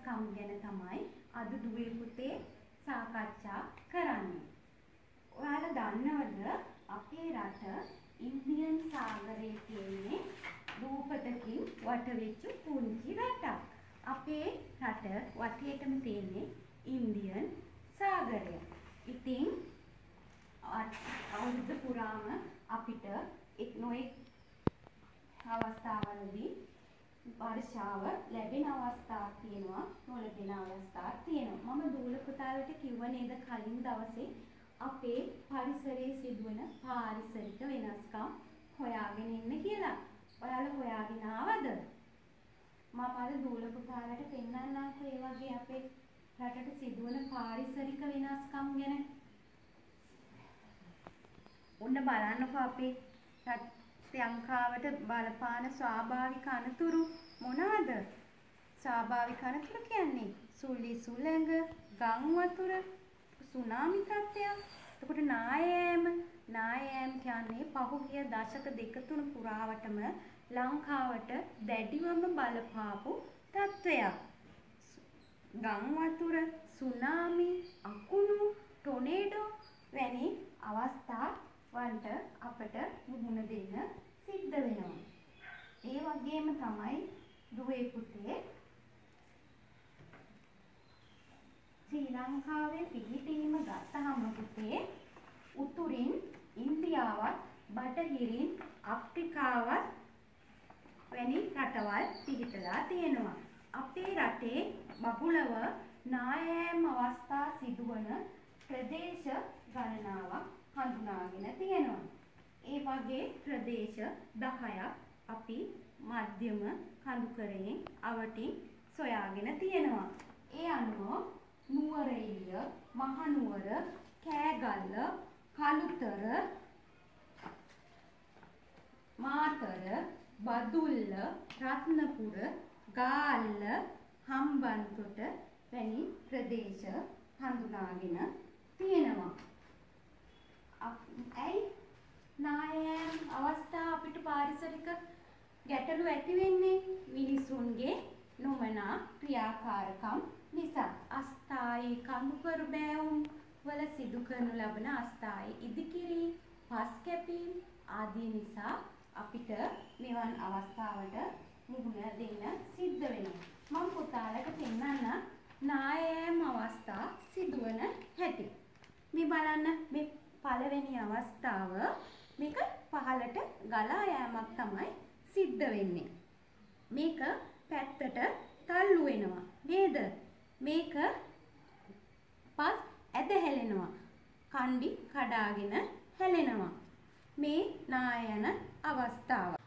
වෙනස්කම් ගැන තමයි අද දුවේ පුතේ සාකච්ඡා කරන්නේ. ඔයාලා දන්නවද අපේ රට ඉන්දියන් සාගරයේ තියෙන්නේ රූපතකින් වටවෙච්ච පුංචි රටක්. අපේ රට වටේටම තියෙන්නේ ඉන්දියන් සාගරය. ඉතින් අවුරුදු පුරාම අපිට නොයෙක් අවස්ථාවලදී වර්ෂාව ලැබෙන අවස්ථාවක් තියෙනවා, නොලැබෙන අවස්ථාවක් තියෙනවා. මම දූල පුතාලට කිව්ව නේද කලින් දවසේ අපේ පරිසරයේ සිදුවන පාරිසරික වෙනස්කම් හොයාගෙන ඉන්න කියලා. ඔයාලා හොයාගෙන ආවද? මම අද දූල පුතාලට පෙන්නන්නම්කෝ ඒ වගේ අපේ රටට සිදුවන පාරිසරික වෙනස්කම් ගැන. ඔන්න බලන්නකෝ අපේ ලංකාවට බලපාන ස්වාභාවික අනතුරු මොනවාද? ස්වාභාවික අනතුරු කියන්නේ සුළි සුළඟ, ගම් වතුර, සුනාමි තත්ත්වයක්. එතකොට නායෑම කියන්නේ පහුගිය දශක දෙක තුන පුරාවටම ලංකාවට දැඩිවම බලපාපු තත්ත්වයක්. ගම් වතුර, සුනාමි, අකුණු, ටොනේඩෝ වැනි අවස්ථා වන්ට අපට මුහුණ දෙන්න සිද්ධ වෙනවා. ඒ වගේම තමයි දුවේ පුතේ ශ්‍රී ලංකාවේ පිහිටීම ගත්තහම පුතේ උතුරින් ඉන්දියාවත් බටහිරින් අප්‍රිකාවත් වැනි රටවල් පිහිටලා තියෙනවා. අපේ රටේ බහුලව නායෑම් අවස්ථා සිදුවන ප්‍රදේශ ගණනාවක් හඳුනාගෙන තියෙනවා. ඒ වගේ ප්‍රදේශ 10ක් අපි මධ්‍යම කඳුකරයෙන් අවටින් සොයාගෙන තියෙනවා. ඒ අනුව නුවරඑළිය, මහනුවර, කෑගල්ල, කළුතර, මාතර, බදුල්ල, රත්නපුර, ගාල්ල, හම්බන්තොට වැනි ප්‍රදේශ හඳුනාගෙන තියෙනවා. ඇයි නායෑම් අවස්ථා අපිට පාරිසරික ගැටලු ඇති වෙන්නේ? මිනිසුන්ගේ නොමනා ක්‍රියාකාරකම් නිසා. අස්ථායී කඳුකරු බෑවුම් වල සිදු කරනු ලබන අස්ථායී ඉදිකිරීම්, පස් කැපීම් ආදී නිසා අපිට මෙවන් අවස්ථාවට මුහුණ දෙන්න සිද්ධ වෙනවා. මම පුතාලට පෙන්නන්න නායෑම් අවස්ථා සිදුවන හැටි. මේ බලන්න මේ පළවෙනි අවස්ථාව මේක පහළට ගලා යෑමක් තමයි සිද්ධ වෙන්නේ. මේක පැත්තට තල්ලු වෙනවා නේද? මේක පස් ඇද හැලෙනවා. කණ්ඩි කඩාගෙන හැලෙනවා. මේ නායන අවස්ථාව.